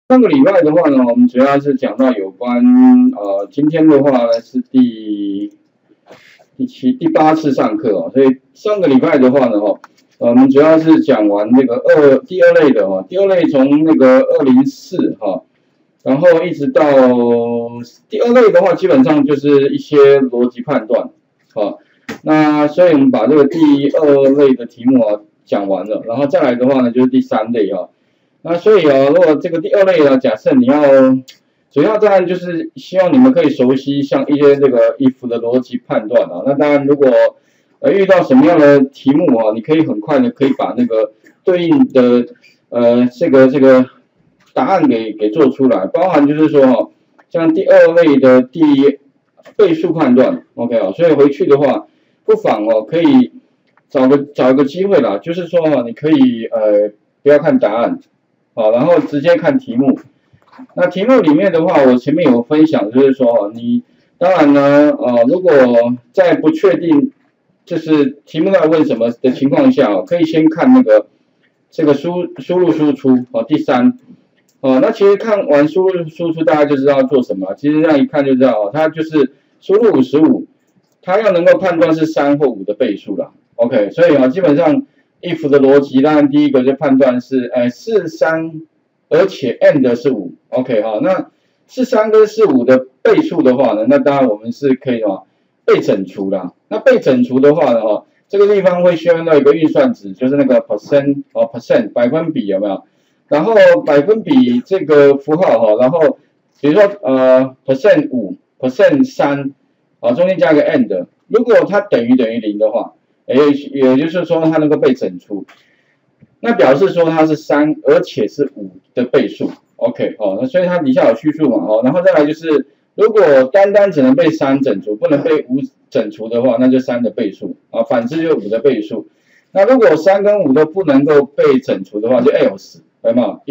上个礼拜的话呢，我们主要是讲到有关今天的话呢是第八次上课哦，所以上个礼拜的话呢我们主要是讲完这个第二类的哦，第二类从那个204哈，然后一直到第二类的话，基本上就是一些逻辑判断，好，那所以我们把这个第二类的题目啊讲完了，然后再来的话呢就是第三类哈。那所以如果这个第二类假设你要，主要当然就是希望你们可以熟悉像一些这个 if 的逻辑判断啊。那当然如果遇到什么样的题目啊，你可以很快的可以把那个对应的这个答案给做出来，包含就是说像第二类的倍数判断 ，OK 啊，所以回去的话不妨可以找一个机会啦，就是说你可以不要看答案。好，然后直接看题目。那题目里面的话，我前面有分享，就是说你当然呢，如果在不确定就是题目要问什么的情况下，可以先看那个这个输入输出第三。那其实看完输入输出，大家就知道要做什么。其实这样一看就知道，它就是输入55，它要能够判断是3或5的倍数啦。OK， 所以基本上。if 的逻辑，当然第一个就判断是，是3，而且 and 是5 ，OK 哈，那是3跟是5的倍数的话呢，那当然我们是可以被整除啦。那被整除的话呢，这个地方会需要用到一个运算值，就是那个 percent 百分比有没有？然后百分比这个符号然后比如说percent 5 percent 3中间加个 and， 如果它等于0的话。也就是说，它能够被整除，那表示说它是3，而且是5的倍数。OK， 那所以它底下有叙述嘛，然后再来就是，如果单只能被3整除，不能被5整除的话，那就3的倍数反之就5的倍数。那如果3跟5都不能够被整除的话，就 else， 对吗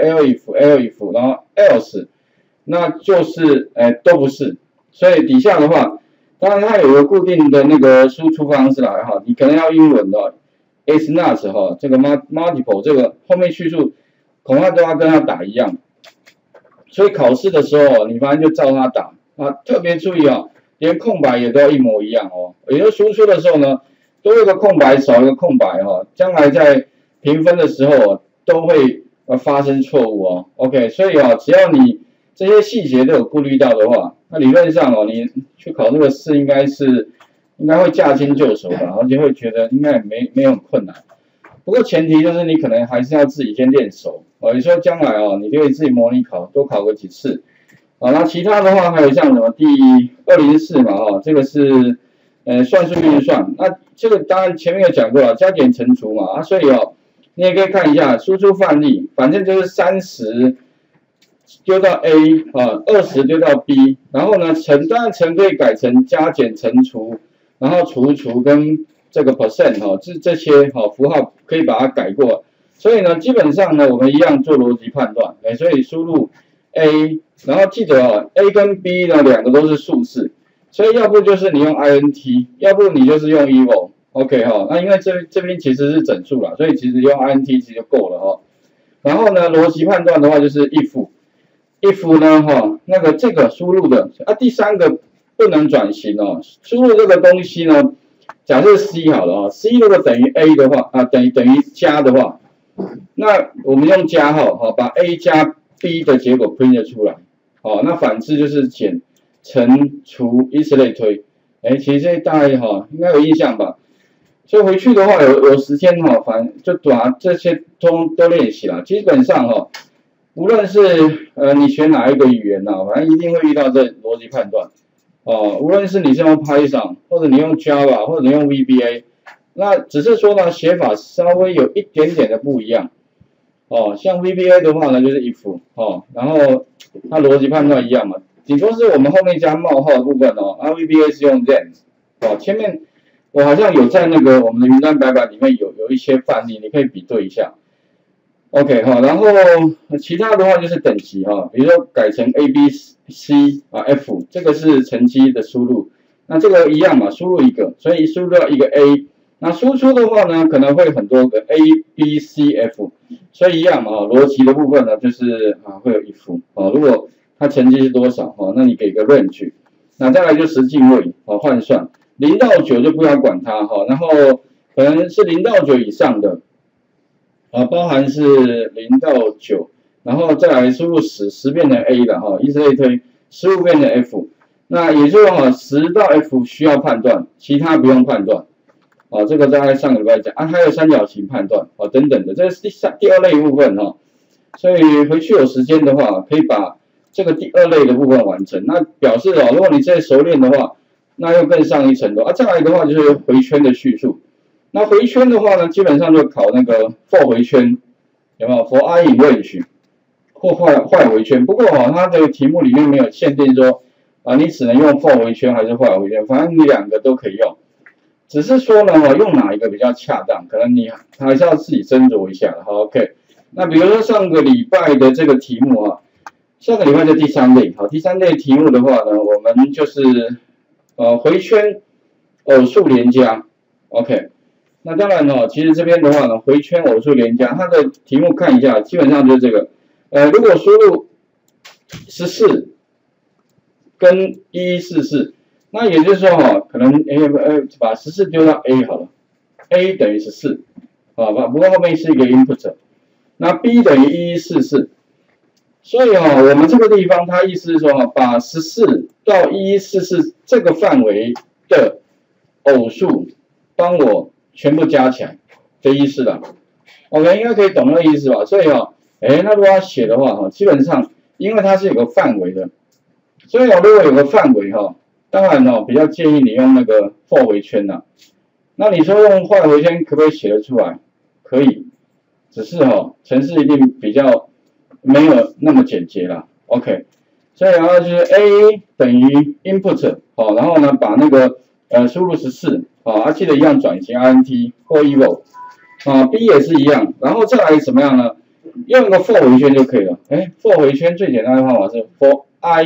？if，然后 else， 那就是都不是。所以底下的话。当然，它有个固定的那个输出方式啦，你可能要英文的 is not 这个 multiple 这个后面叙述恐怕都要跟它打一样，所以考试的时候你反正就照它打特别注意连空白也都要一模一样也就是输出的时候呢，多一个空白少一个空白将来在评分的时候都会发生错误OK， 所以只要你这些细节都有顾虑到的话，那理论上你去考这个试应该会驾轻就熟的，而且会觉得应该没有很困难。不过前提就是你可能还是要自己先练熟你说将来你可以自己模拟考，多考个几次那其他的话还有像什么第204嘛这个是算术运算，那这个当然前面有讲过了，加减乘除嘛所以你也可以看一下输出范例，反正就是30。丢到 A 20丢到 B， 然后呢当然乘可以改成加减乘除，然后除跟这个 percent 这些符号可以把它改过，所以呢基本上呢我们一样做逻辑判断所以输入 A， 然后记得A 跟 B 呢两个都是数字，所以要不就是你用 int， 要不你就是用 eval OK 那因为这边其实是整数啦，所以其实用 int 其实就够了然后呢逻辑判断的话就是 if 呢那个这个输入的第三个不能转型输入这个东西呢，假设 C 好了C 如果等于 A 的话等于加的话，那我们用加号把 A 加 B 的结果 print 出来那反之就是减乘除以此类推其实这大概应该有印象吧。所以回去的话有时间反正就把这些都练习了，基本上无论是你学哪一个语言反正一定会遇到这逻辑判断无论是你是用 Python 或者你用 Java 或者你用 VBA， 那只是说呢写法稍微有一点点的不一样像 VBA 的话呢就是 if 然后它逻辑判断一样嘛，顶多是我们后面加冒号的部分VBA 是用 then 前面我好像有在那个我们的云端白板里面有一些范例，你可以比对一下。OK 然后其他的话就是等级比如说改成 A、B、C F， 这个是成绩的输入，那这个一样嘛，输入一个，所以输入到一个 A， 那输出的话呢，可能会很多个 A B C F， 所以一样嘛，逻辑的部分呢，就是会有if如果它成绩是多少那你给个 range， 那再来就十进位换算0到9就不要管它然后可能是0到9以上的包含是0到9，然后再来输入10变成 A 了以此类推，15变成 F， 那也就是说10到 F 需要判断，其他不用判断。这个大概上个礼拜讲还有三角形判断等等的，这是第二类部分所以回去有时间的话，可以把这个第二类的部分完成。那表示如果你这熟练的话，那又更上一层楼再来的话就是回圈的叙述。那回圈的话呢，基本上就考那个 for 回圈，有没有 for I in range 或坏回圈？不过它这个题目里面没有限定说你只能用 for 回圈还是坏回圈，反正你两个都可以用。只是说呢用哪一个比较恰当，可能你还是要自己斟酌一下的。OK， 那比如说上个礼拜的这个题目上个礼拜的第三类第三类题目的话呢，我们就是回圈偶数连加 ，OK。那当然其实这边的话呢，回圈偶数连加，它的题目看一下，基本上就是这个。如果输入14跟1144，那也就是说可能把14丢到 A 好了 ，A 等于14，不过后面是一个 input， 那 B 等于1144，所以我们这个地方它意思是说把14到1144这个范围的偶数帮我全部加起来的意思啦。OK， 应该可以懂那个意思吧？所以那如果要写的话基本上因为它是有个范围的，所以如果有个范围当然比较建议你用那个 for 回圈啦。那你说用坏回圈可不可以写得出来？可以，只是程式一定比较没有那么简洁啦。OK， 所以然后就是 A 等于 input 然后呢把那个输入14记得一样转型 int 或 eval B 也是一样，然后再来怎么样呢？用一个 for 回圈就可以了。for 回圈最简单的方法是 for I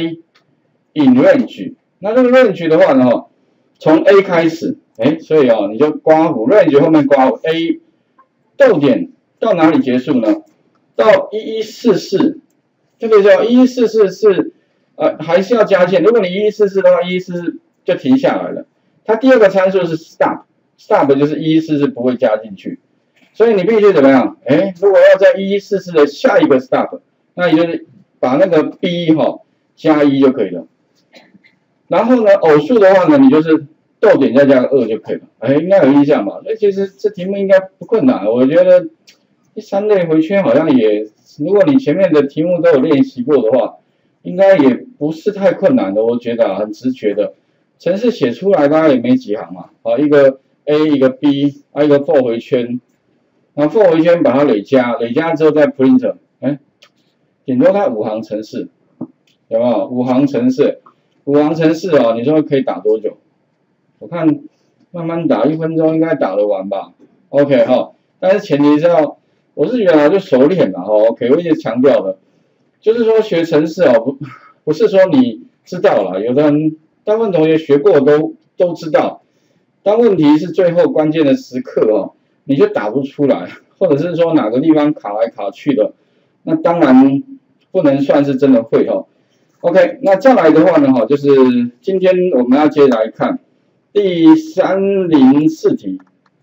in range。那这个 range 的话呢从 A 开始，所以你就刮弧 range 后面刮弧 A 逗点到哪里结束呢？到1144，这个叫1144是还是要加线。如果你1144的话，1144就停下来了。它第二个参数是 stop 就是1144不会加进去，所以你必须怎么样？如果要在1144的下一个 stop， 那也就是把那个 B 加1就可以了。然后呢，偶数的话呢，你就是逗点再加个2就可以了。应该有印象吧？所以其实这题目应该不困难，我觉得第三类回圈好像也，如果你前面的题目都有练习过的话，应该也不是太困难的。我觉得很直觉的，程式写出来大概也没几行嘛。一个 A 一个 B， 一个 for 回圈，然后 for 回圈把它累加之后再 print， 顶多它5行程式，有没有？5行程式你说可以打多久？我看慢慢打，1分钟应该打得完吧 ？OK 但是前提是我是觉得就熟练啦OK， 我一直强调的，就是说学程式不是说你知道啦，有的人大部分同学学过都知道，但问题是最后关键的时刻你就打不出来，或者是说哪个地方卡来卡去的，那当然不能算是真的会OK， 那再来的话呢就是今天我们要接着来看第304题。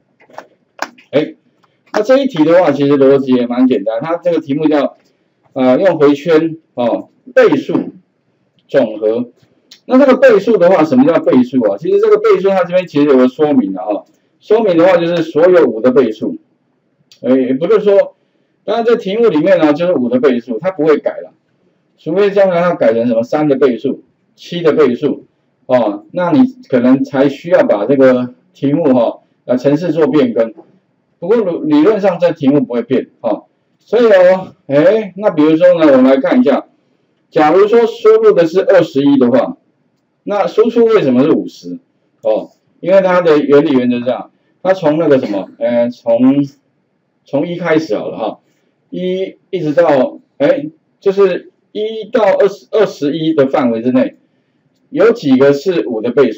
那这一题的话，其实逻辑也蛮简单，它这个题目叫用回圈倍数总和。那这个倍数的话，什么叫倍数其实这个倍数它这边其实有个说明的说明的话就是所有5的倍数，也不是说，当然这题目里面呢就是5的倍数，它不会改了，除非将来它改成什么3的倍数、7的倍数那你可能才需要把这个题目程式做变更。不过理论上这题目不会变所以那比如说呢，我们来看一下，假如说输入的是21的话，那输出为什么是50？因为它的原则是这样，它从那个什么从1开始好了1一直到就是1到21的范围之内，有几个是5的倍数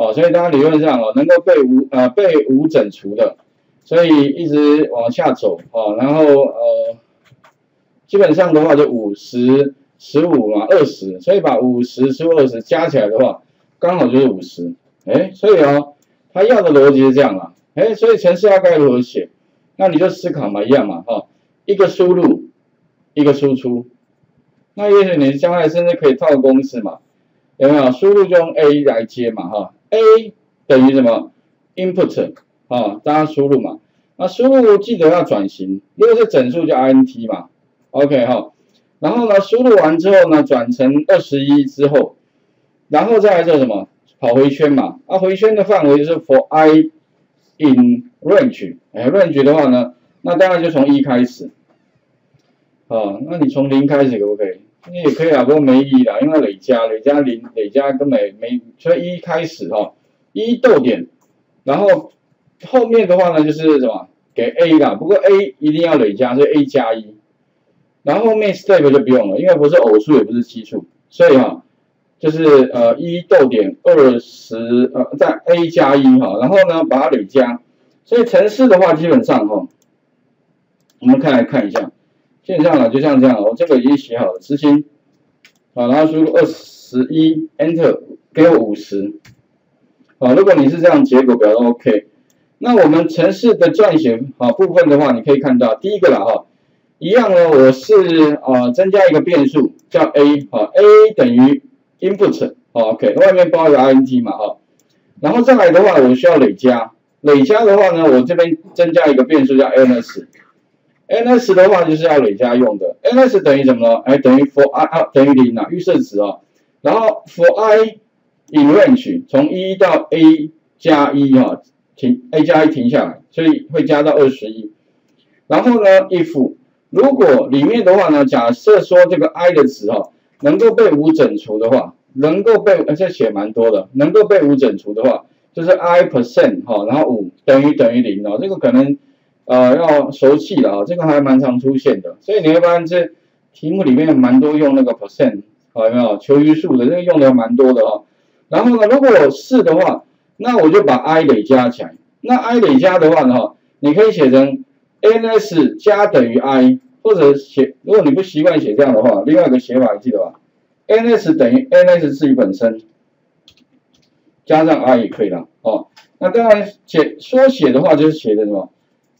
哦，所以它理论上哦能够被五整除的，所以一直往下走哦，然后基本上的话就50、15嘛，20，所以把50、15、20加起来的话，刚好就是50。哎，所以哦，他要的逻辑是这样啦。哎，所以程式要该如何写？那你就思考嘛，一样嘛，哈，一个输入，一个输出。那也许你将来甚至可以套公式嘛，有没有？输入就用 A 来接嘛，哈 ，A 等于什么 ？input 啊，大家输入嘛。那输入记得要转型，如果是整数就 int 嘛 ，OK 哈。然后呢，输入完之后呢，转成21之后，然后再来做什么？跑回圈嘛。啊，回圈的范围就是 for I in range。哎 ，range 的话呢，那当然就从1开始。啊，那你从0开始可不可以？那也可以啊，不过没意义啦，因为累加0，累加根本没，所以1开始哈，1逗点，然后后面的话呢就是什么？给 A 啦，不过 A 一定要累加，所以 A 加1。然后后面 step 就不用了，因为不是偶数也不是奇数，所以哈，就是1逗点20在 A 加1哈，然后呢把它累加，所以程式的话基本上哈，我们来看一下，基本上呢就像这样，我这个已经写好了，执行，好，然后输入21 Enter 给我50，好，如果你是这样结果表都 OK， 那我们程式的撰写啊部分的话，你可以看到第一个啦哈。一样呢，我是增加一个变数叫 a 啊 ，a 等于 input OK， 外面包一个 int 嘛哈，然后再来的话，我需要累加，累加的话呢，我这边增加一个变数叫 ns 的话就是要累加用的 ，ns 等于什么呢？哎，等于 for I 等于0啊，预设值啊，然后 for I in range 从1到 a 加1啊，a 加1停下来，所以会加到21，然后呢 if 如果里面的话呢，假设说这个 I 的值能够被5整除的话，能够被这写蛮多的，能够被5整除的话，就是 I% 然后5等于0哦，这个可能要熟悉了这个还蛮常出现的，所以你会发现这题目里面蛮多用那个 percent 有没有求余数的，这个用的蛮多的然后呢，如果是的话，那我就把 I 累加起来，那 I 累加的话呢你可以写成 ns 加等于 I， 或者写，如果你不习惯写这样的话，另外一个写法记得吧 ？ns 等于 ns 自己本身加上 I 也可以了那当然缩写的话就是写的什么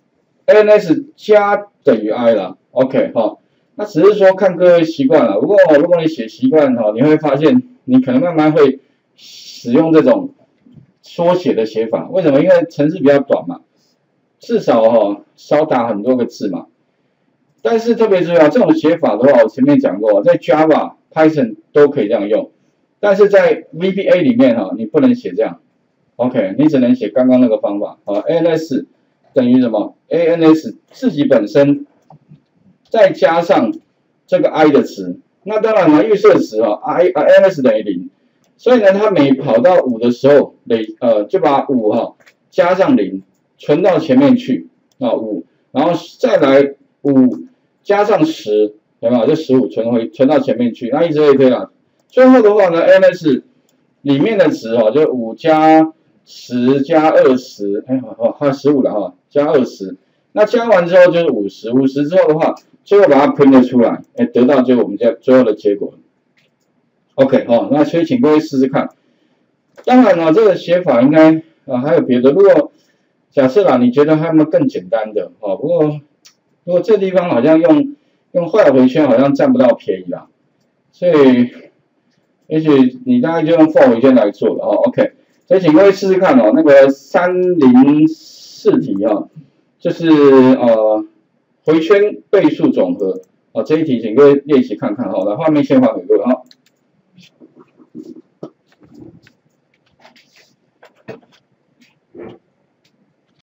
？ns 加等于 I 啦 ，OK 那只是说看各位习惯了。不过如果你写习惯你会发现你可能慢慢会使用这种缩写的写法。为什么？因为程式比较短嘛。至少少打很多个字嘛，但是特别注意这种写法的话，我前面讲过，在 Java、Python 都可以这样用，但是在 VBA 里面你不能写这样 ，OK， 你只能写刚刚那个方法ANS 等于什么 ？ANS 自己本身再加上这个 I 的值，那当然了，预设值ANS 等于0，所以呢，它每跑到5的时候就把5加上0。存到前面去5，然后再来5加上10，有没有？就15存到前面去，那一直可以了。最后的话呢 ，ns 里面的值就5加10加20，还有15了加20，那加完之后就是50之后的话，最后把它 print 出来，得到就我们最后的结果。OK 那所以请各位试试看。当然了，这个写法应该还有别的，如果假设啦，你觉得还有没有更简单的？不过如果这地方好像用坏回圈好像占不到便宜啦，所以也许你大概就用 for 回圈来做了OK， 所以请各位试试看那个304题就是回圈倍数总和这一题请各位练习看看来画面先还给各位